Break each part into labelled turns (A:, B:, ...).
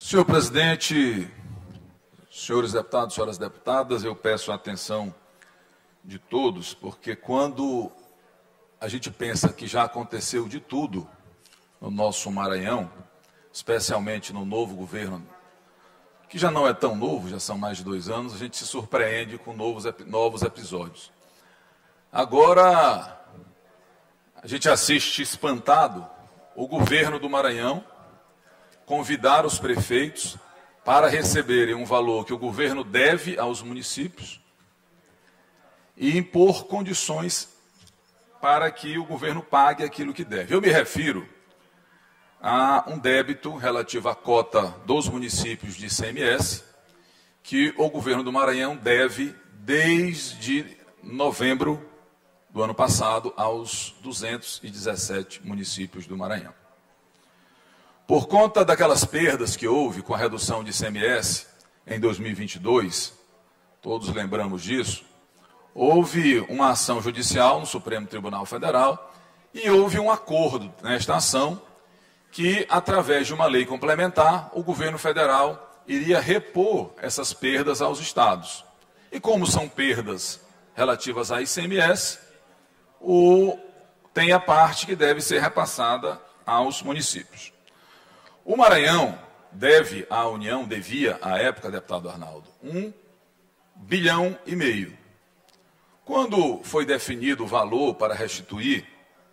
A: Senhor presidente, senhores deputados, senhoras deputadas, eu peço a atenção de todos, porque quando a gente pensa que já aconteceu de tudo no nosso Maranhão, especialmente no novo governo, que já não é tão novo, já são mais de 2 anos, a gente se surpreende com novos episódios. Agora, a gente assiste espantado o governo do Maranhão convidar os prefeitos para receberem um valor que o governo deve aos municípios e impor condições para que o governo pague aquilo que deve. Eu me refiro a um débito relativo à cota dos municípios de ICMS, que o governo do Maranhão deve desde novembro do ano passado aos 217 municípios do Maranhão. Por conta daquelas perdas que houve com a redução de ICMS em 2022, todos lembramos disso, houve uma ação judicial no Supremo Tribunal Federal e houve um acordo nesta ação que, através de uma lei complementar, o governo federal iria repor essas perdas aos estados. E como são perdas relativas à ICMS, tem a parte que deve ser repassada aos municípios. O Maranhão deve à União, devia, à época, deputado Arnaldo, 1,5 bilhão. Quando foi definido o valor para restituir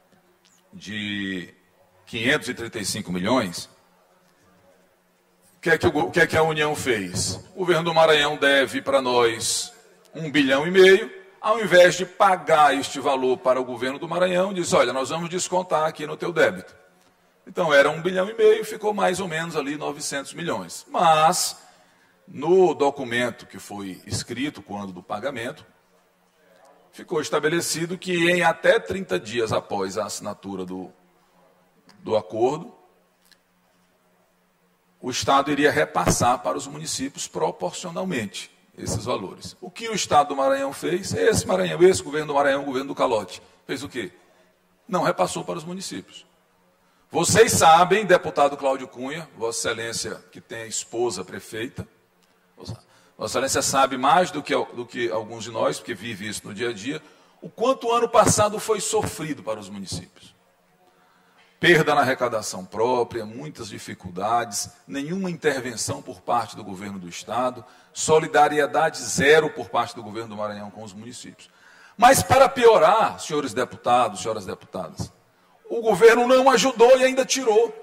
A: de 535 milhões, o que é que a União fez? O governo do Maranhão deve para nós 1,5 bilhão, ao invés de pagar este valor para o governo do Maranhão, diz, olha, nós vamos descontar aqui no teu débito. Então, era 1,5 bilhão, ficou mais ou menos ali 900 milhões. Mas, no documento que foi escrito quando do pagamento, ficou estabelecido que em até 30 dias após a assinatura do acordo, o Estado iria repassar para os municípios proporcionalmente esses valores. O que o Estado do Maranhão fez? Esse governo do Maranhão, o governo do calote, fez o quê? Não repassou para os municípios. Vocês sabem, deputado Cláudio Cunha, Vossa Excelência, que tem a esposa prefeita, Vossa Excelência sabe mais do que alguns de nós, porque vive isso no dia a dia, o quanto o ano passado foi sofrido para os municípios. Perda na arrecadação própria, muitas dificuldades, nenhuma intervenção por parte do governo do Estado, solidariedade zero por parte do governo do Maranhão com os municípios. Mas para piorar, senhores deputados, senhoras deputadas, o governo não ajudou e ainda tirou.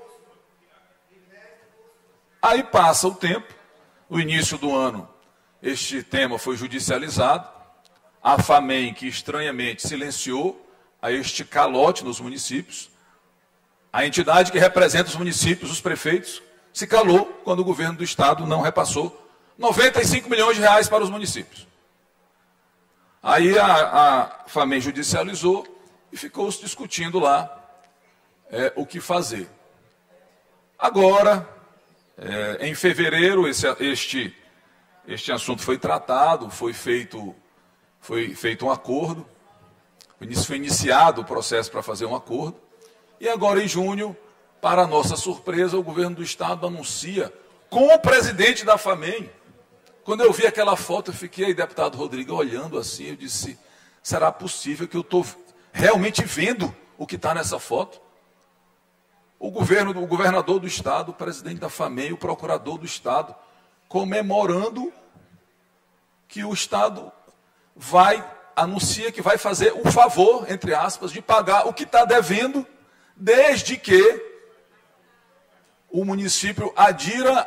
A: Aí passa o tempo, no início do ano, este tema foi judicializado, a FAMEM, que estranhamente silenciou a este calote nos municípios, a entidade que representa os municípios, os prefeitos, se calou quando o governo do Estado não repassou 95 milhões de reais para os municípios. Aí a FAMEM judicializou e ficou se discutindo lá o que fazer. Agora, em fevereiro, este assunto foi tratado, foi feito um acordo, foi iniciado o processo para fazer um acordo, e agora em junho, para nossa surpresa, o governo do Estado anuncia com o presidente da FAMEM. Quando eu vi aquela foto, eu fiquei, deputado Rodrigo, olhando assim, eu disse, será possível que eu estou realmente vendo o que está nessa foto? O governador do Estado, o presidente da FAMEM, o procurador do Estado, comemorando que o Estado anuncia que vai fazer o favor, entre aspas, de pagar o que está devendo, desde que o município adira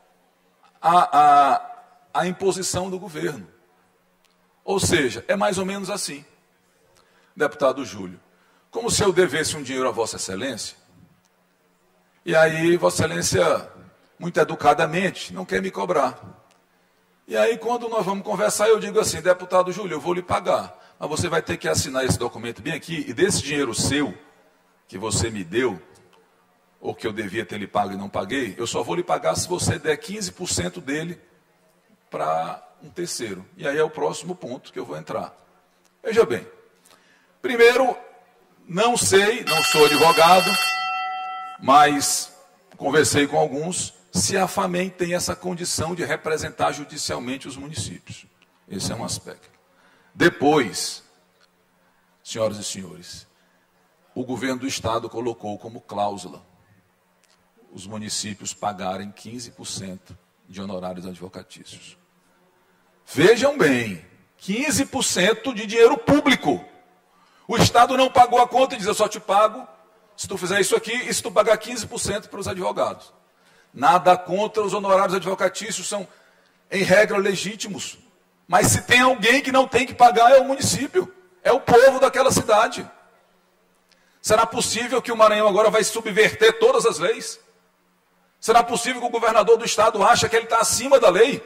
A: à imposição do governo. Ou seja, é mais ou menos assim, deputado Júlio, como se eu devesse um dinheiro a Vossa Excelência, e aí Vossa Excelência, muito educadamente, não quer me cobrar. E aí, quando nós vamos conversar, eu digo assim, deputado Júlio, eu vou lhe pagar, mas você vai ter que assinar esse documento bem aqui, e desse dinheiro seu, que você me deu, ou que eu devia ter lhe pago e não paguei, eu só vou lhe pagar se você der 15% dele para um terceiro. E aí é o próximo ponto que eu vou entrar. Veja bem, primeiro, não sei, não sou advogado, mas conversei com alguns, se a FAMEM tem essa condição de representar judicialmente os municípios. Esse é um aspecto. Depois, senhoras e senhores, o governo do estado colocou como cláusula os municípios pagarem 15% de honorários advocatícios. Vejam bem, 15% de dinheiro público. O estado não pagou a conta e diz, eu só te pago se tu fizer isso aqui e se tu pagar 15% para os advogados. Nada contra os honorários advocatícios, são, em regra, legítimos. Mas se tem alguém que não tem que pagar, é o município, é o povo daquela cidade. Será possível que o Maranhão agora vai subverter todas as leis? Será possível que o governador do estado acha que ele está acima da lei?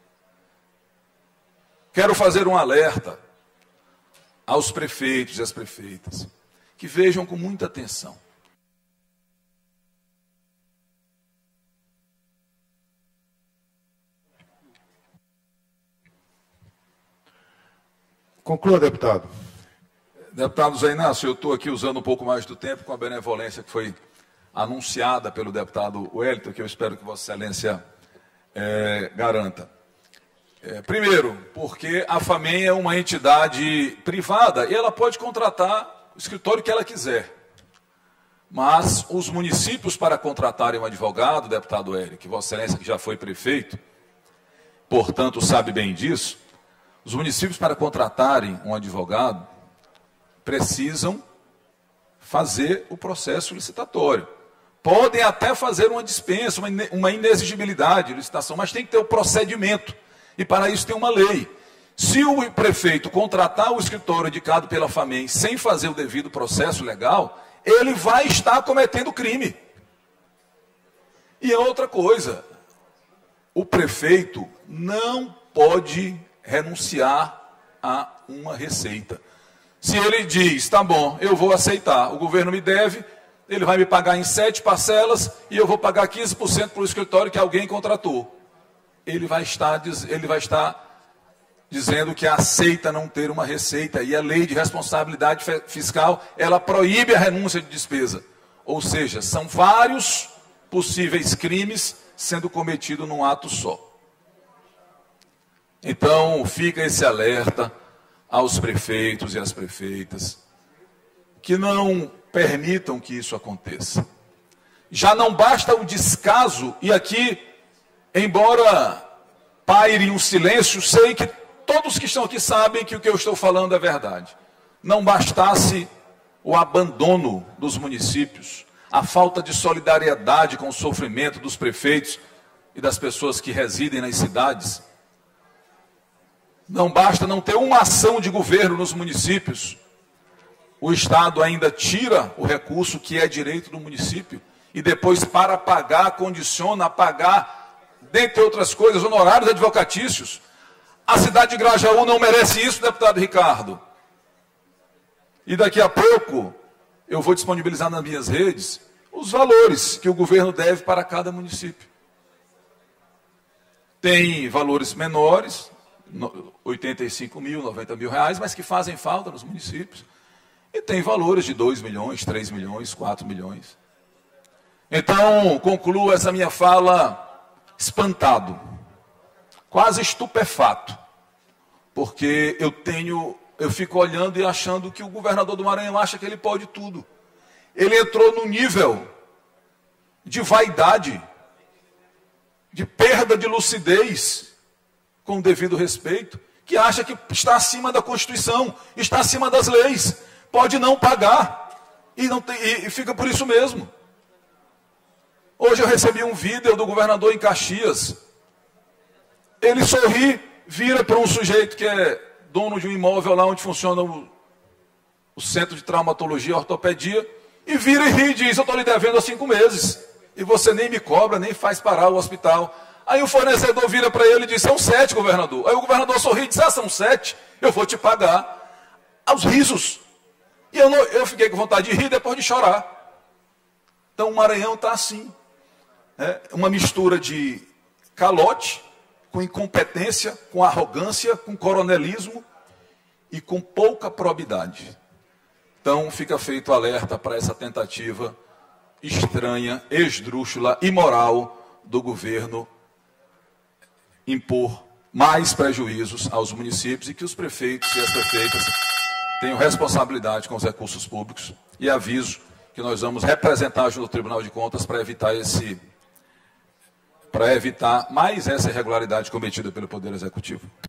A: Quero fazer um alerta aos prefeitos e às prefeitas, que vejam com muita atenção.
B: Conclua, deputado.
A: Deputado Zé Inácio, eu estou aqui usando um pouco mais do tempo com a benevolência que foi anunciada pelo deputado Wellington, que eu espero que Vossa Excelência garanta. Primeiro, porque a FAMEM é uma entidade privada e ela pode contratar o escritório que ela quiser. Mas os municípios, para contratarem um advogado, deputado Eric, Vossa Excelência que já foi prefeito, portanto sabe bem disso, os municípios, para contratarem um advogado, precisam fazer o processo licitatório. Podem até fazer uma dispensa, uma inexigibilidade de licitação, mas tem que ter o procedimento. E para isso tem uma lei. Se o prefeito contratar o escritório indicado pela FAMEM sem fazer o devido processo legal, ele vai estar cometendo crime. E é outra coisa, o prefeito não pode renunciar a uma receita. Se ele diz, tá bom, eu vou aceitar, o governo me deve, ele vai me pagar em 7 parcelas e eu vou pagar 15% para o escritório que alguém contratou. Ele vai estar dizendo que aceita não ter uma receita, e a lei de responsabilidade fiscal, ela proíbe a renúncia de despesa. Ou seja, são vários possíveis crimes sendo cometidos num ato só. Então, fica esse alerta aos prefeitos e às prefeitas, que não permitam que isso aconteça. Já não basta o descaso, e aqui, embora paire um silêncio, sei que todos que estão aqui sabem que o que eu estou falando é verdade. Não bastasse o abandono dos municípios, a falta de solidariedade com o sofrimento dos prefeitos e das pessoas que residem nas cidades. Não basta não ter uma ação de governo nos municípios. O Estado ainda tira o recurso que é direito do município e depois, para pagar, condiciona a pagar, dentre outras coisas, honorários advocatícios. A cidade de Grajaú não merece isso, deputado Ricardo. E daqui a pouco eu vou disponibilizar nas minhas redes os valores que o governo deve para cada município. Tem valores menores, 85 mil, 90 mil reais, mas que fazem falta nos municípios. E tem valores de 2 milhões, 3 milhões, 4 milhões. Então, concluo essa minha fala espantado, quase estupefato, porque eu fico olhando e achando que o governador do Maranhão acha que ele pode tudo. Ele entrou num nível de vaidade, de perda de lucidez, com o devido respeito, que acha que está acima da Constituição, está acima das leis, pode não pagar, e fica por isso mesmo. Hoje eu recebi um vídeo do governador em Caxias. Ele sorri, vira para um sujeito que é dono de um imóvel lá onde funciona o Centro de Traumatologia e Ortopedia, e vira e ri e diz, eu estou lhe devendo há 5 meses, e você nem me cobra, nem faz parar o hospital. Aí o fornecedor vira para ele e diz, são 7, governador. Aí o governador sorri e diz, são 7, eu vou te pagar. Aos risos. E eu fiquei com vontade de rir depois de chorar. Então o Maranhão está assim. Uma mistura de calote, com incompetência, com arrogância, com coronelismo e com pouca probidade. Então fica feito alerta para essa tentativa estranha, esdrúxula, imoral do governo impor mais prejuízos aos municípios e que os prefeitos e as prefeitas tenham responsabilidade com os recursos públicos. E aviso que nós vamos representar junto ao Tribunal de Contas para evitar mais essa irregularidade cometida pelo Poder Executivo.